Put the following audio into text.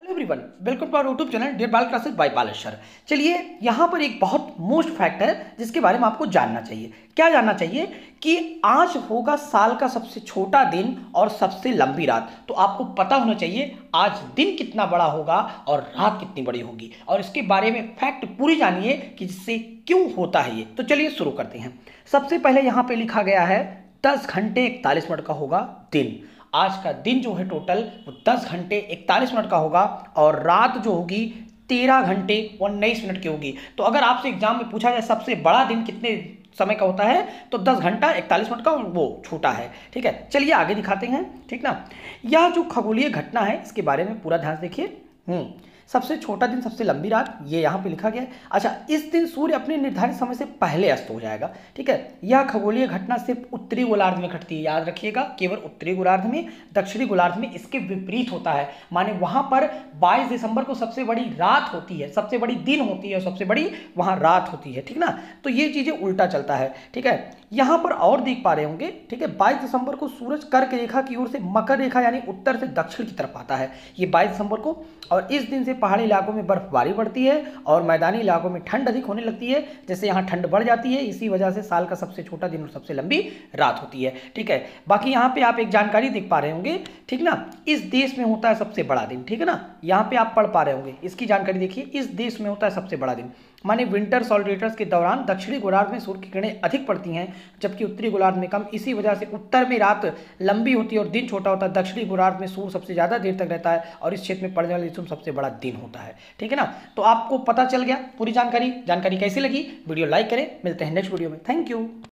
Everyone, welcome to our YouTube channel dear Bal classes by Baleshwar. चलिए, यहाँ पर एक बहुत मोस्ट फैक्ट है जिसके बारे में आपको जानना चाहिए। क्या जानना चाहिए कि आज होगा साल का सबसे छोटा दिन और सबसे लंबी रात। तो आपको पता होना चाहिए आज दिन कितना बड़ा होगा और रात कितनी बड़ी होगी, और इसके बारे में फैक्ट पूरी जानिए कि जिससे क्यों होता है ये। तो चलिए शुरू करते हैं। सबसे पहले यहाँ पे लिखा गया है 10 घंटे 41 मिनट का होगा दिन। आज का दिन जो है टोटल वो 10 घंटे 41 मिनट का होगा, और रात जो होगी 13 घंटे 19 मिनट की होगी। तो अगर आपसे एग्जाम में पूछा जाए सबसे बड़ा दिन कितने समय का होता है, तो 10 घंटा 41 मिनट का वो छोटा है। ठीक है, चलिए आगे दिखाते हैं। ठीक ना, यह जो खगोलीय घटना है इसके बारे में पूरा ध्यान से देखिए। सबसे छोटा दिन सबसे लंबी रात, ये यहाँ पे लिखा गया है। अच्छा, इस दिन सूर्य अपने निर्धारित समय से पहले अस्त हो जाएगा। ठीक है, यह खगोलीय घटना सिर्फ उत्तरी गोलार्ध में घटती है, याद रखिएगा, केवल उत्तरी गोलार्ध में। दक्षिणी गोलार्ध में इसके विपरीत होता है, माने वहां पर 22 दिसंबर को सबसे बड़ी रात होती है, सबसे बड़ी दिन होती है, सबसे बड़ी वहां रात होती है। ठीक ना, तो ये चीजें उल्टा चलता है। ठीक है, यहां पर और देख पा रहे होंगे। ठीक है, 22 दिसंबर को सूरज कर्क रेखा की ओर से मकर रेखा यानी उत्तर से दक्षिण की तरफ आता है, ये 22 दिसंबर को। और इस दिन से पहाड़ी इलाकों में बर्फबारी बढ़ती है और मैदानी इलाकों में ठंड अधिक होने लगती है। जैसे यहाँ ठंड बढ़ जाती है, इसी वजह से साल का सबसे छोटा दिन और सबसे लंबी रात होती है। ठीक है, बाकी यहाँ पे आप एक जानकारी देख पा रहे होंगे। ठीक ना, इस देश में होता है सबसे बड़ा दिन। ठीक है ना, यहाँ पे आप पढ़ पा रहे होंगे, इसकी जानकारी देखिए। इस देश में होता है सबसे बड़ा दिन, माने विंटर सॉलिस्टिस के दौरान दक्षिणी गोलार्ध में सूर्य की किरणें अधिक पड़ती हैं, जबकि उत्तरी गोलार्ध में कम। इसी वजह से उत्तर में रात लंबी होती है और दिन छोटा होता है। दक्षिणी गोलार्ध में सूर्य सबसे ज़्यादा देर तक रहता है और इस क्षेत्र में पड़ने वाले दिन सबसे बड़ा दिन होता है। ठीक है ना, तो आपको पता चल गया पूरी जानकारी। जानकारी कैसी लगी, वीडियो लाइक करें। मिलते हैं नेक्स्ट वीडियो में। Thank you.